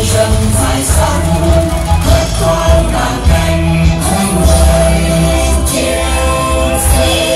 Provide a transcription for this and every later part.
rừng phải sống hết khói ngàn cành thanh người chiến sĩ.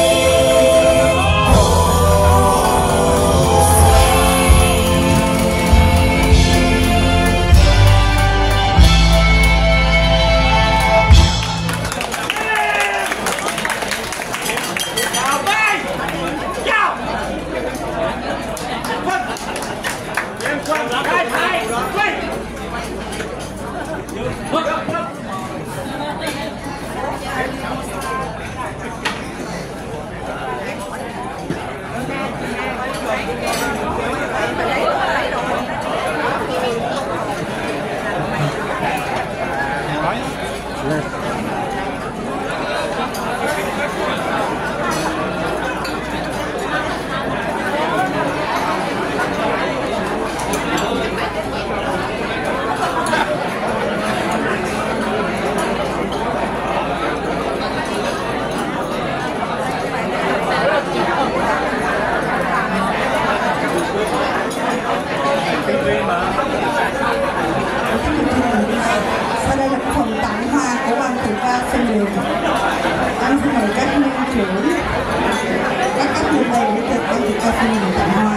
Sau đây là phần tặng hoa của ban Từ Ca Xuân Điềm. Anh xin mời các nhân trưởng, các cấp nhân đây để được ban Từ Ca Xuân Điềm tặng hoa.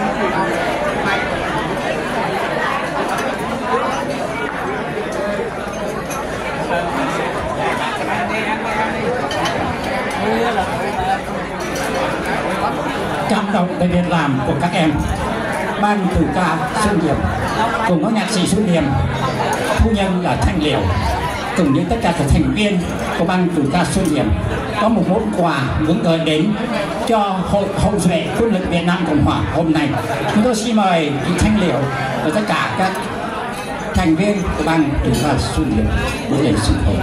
Cảm động về việc làm của các em, ban Từ Ca Xuân Điềm cùng các nhạc sĩ Xuân Điềm, phu nhân là Thanh Liễu, cùng với tất cả các thành viên của ban Từ Ca Xuân Điềm có một món quà muốn gửi đến cho Hội Hậu duệ Quân lực Việt Nam Cộng hòa hôm nay. Chúng tôi xin mời chị Thanh Liễu và tất cả các thành viên của ban Từ Ca Xuân Điềm bước lên sân khấu.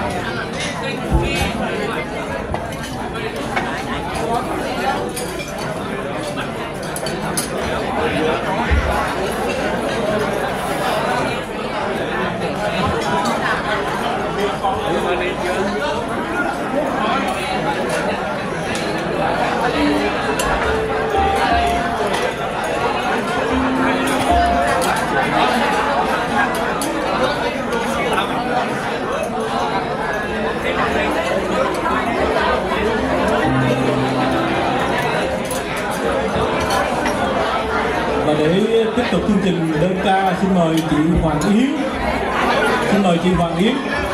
Và để tiếp tục chương trình đơn ca, xin mời chị Hoàng Yến. Xin mời chị Hoàng Yến.